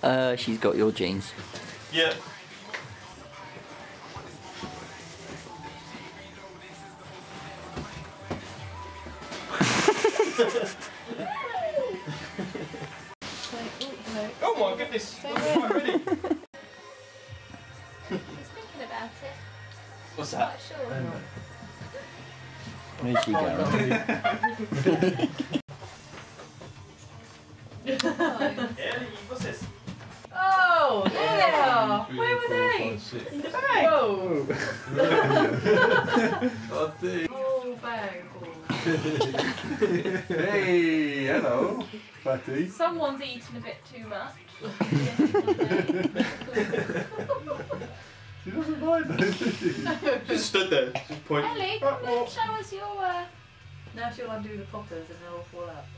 She's got your genes. Yeah. Oh my goodness! I'm quite ready. He's thinking about it. What's Not that? sure. Where's she going? Ellie, what's this? Oh, there they are. Where were they? In the bag. Whoa. Whole bag. Hey, hello, fatty. Someone's eaten a bit too much. She doesn't mind though, does she? Just stood there, just pointing. Ellie, come and show us your. Now she'll undo the poppers and they'll all fall out.